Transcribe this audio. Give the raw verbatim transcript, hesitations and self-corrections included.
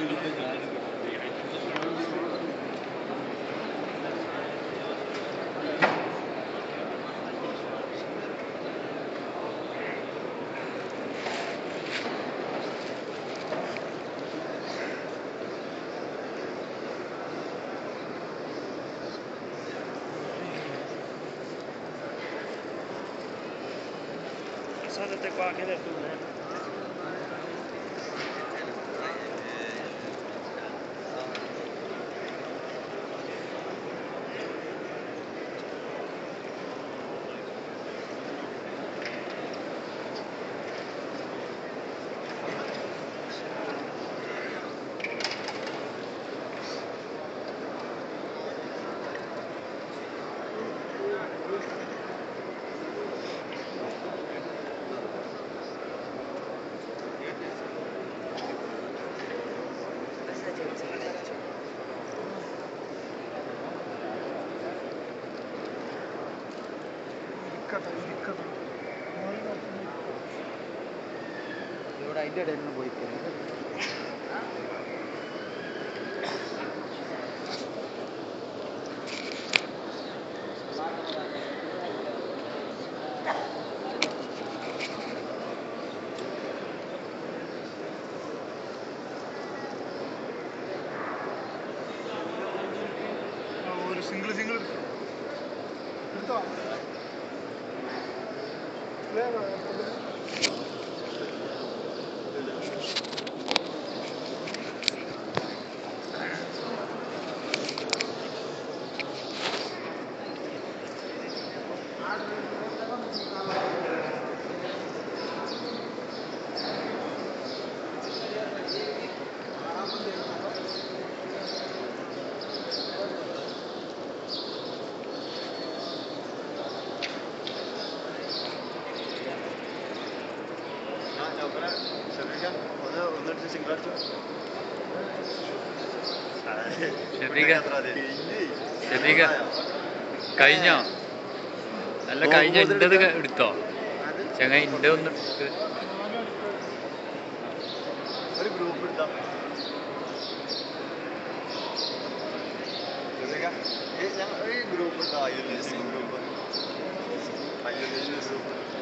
State qua che ne tu, eh? ഇവിടെ അതിൻ്റെ ഇടയിൽ നിന്ന് പോയിക്കുന്നത് ഒരു സിംഗിൾ സിംഗിൾ എടുത്തോ കഴിഞ്ഞോ അല്ല കഴിഞ്ഞ എൻ്റെത് എടുത്തോ ചങ്ങ എൻ്റെ ഒന്ന് എടുത്ത് ഒരു ഗ്രൂപ്പ് എടുത്താ ഈ ഗ്രൂപ്പ് എടുത്താ ഗ്രൂപ്പ് ഗ്രൂപ്പ്